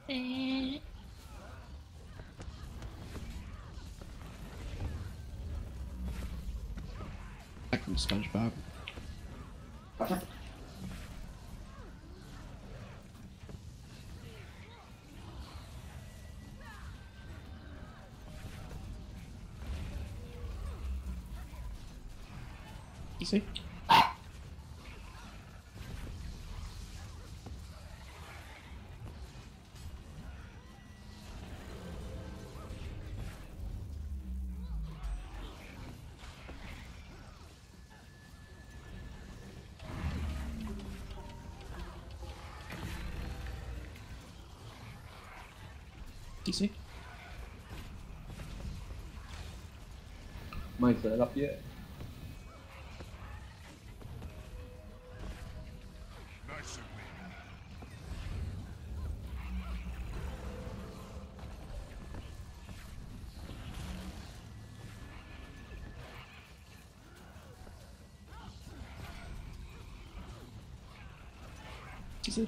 Eh. Back from SpongeBob. You see? DC? Might set it up yet. Nice of me. DC?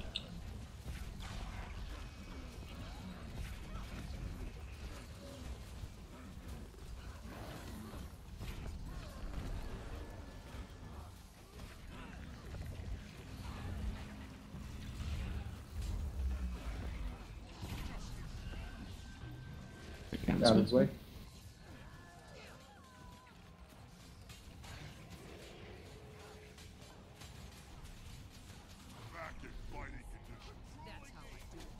Out of his way. Back in fighting condition. That's how I do it.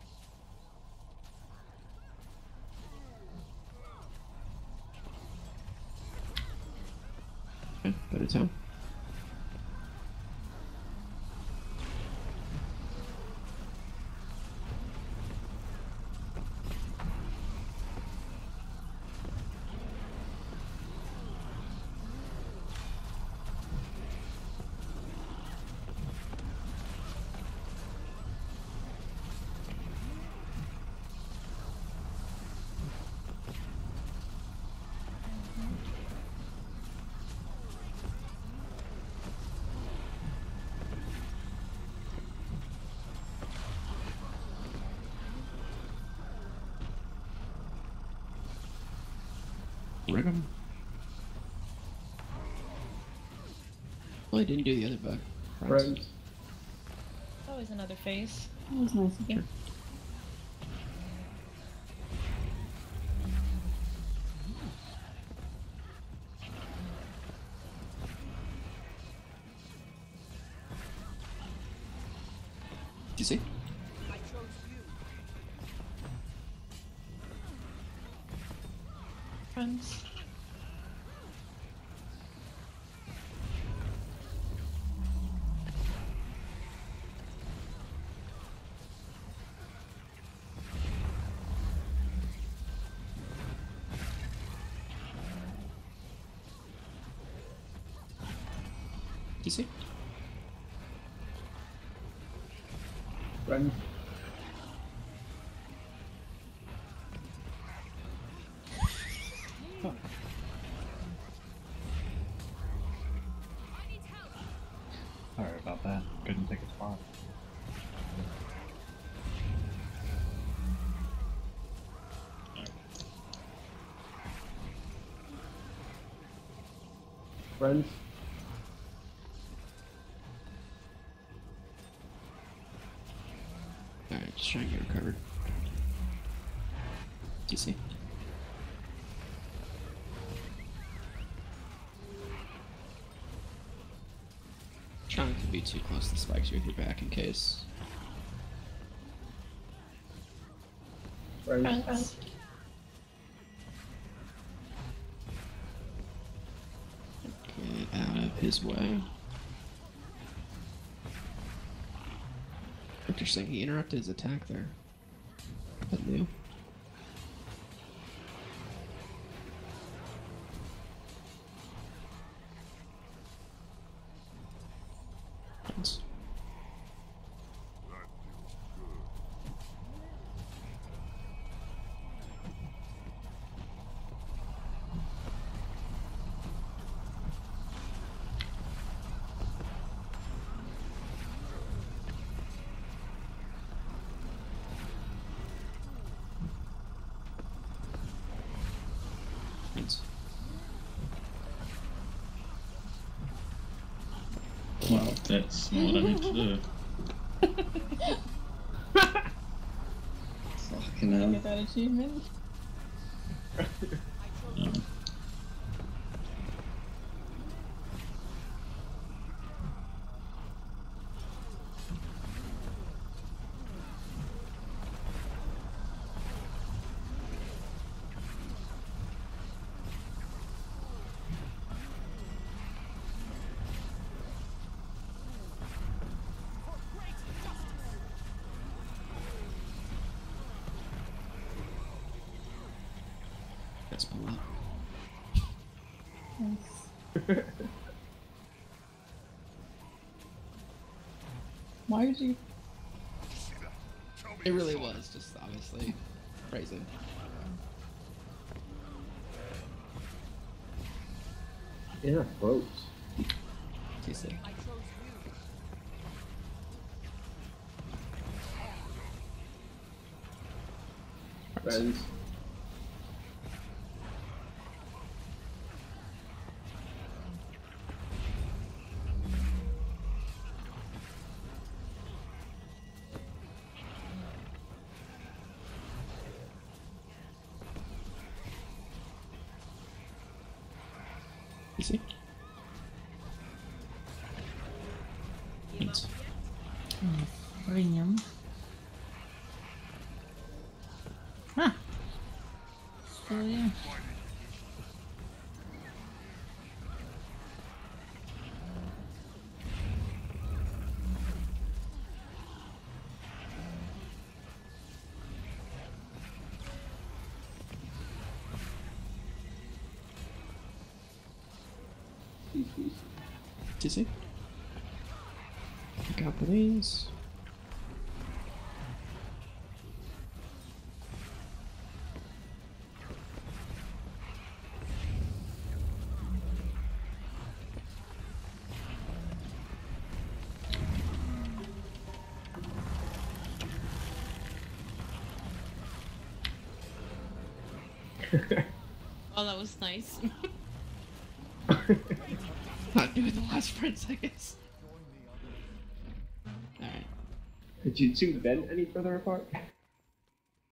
Okay, go to town. Rig him. Well, I didn't do the other bug. Friends. Always another phase. That was nice. Yeah. DC? I chose you. Friends. DC? Friends. Sorry about that. Couldn't take a spot. Friends. Alright, just trying to get recovered. DC? Trying to be too close to the spikes with your back in case. Friends. Friends. Get out of his way. Interesting, he interrupted his attack there. That new. Friends. That feels good. That's not what I meant to do. Fucking hell. Get that achievement. No. That's my luck. Nice. Why did you? See that? Tell me It you really saw was just obviously crazy. Yeah, close. TC. I chose you. Friends. TC. Thanks. Premium. Huh. So yeah. TC. Look out for these. Oh, that was nice. Not doing the last sprints, I guess. Alright. Did you two bend any further apart?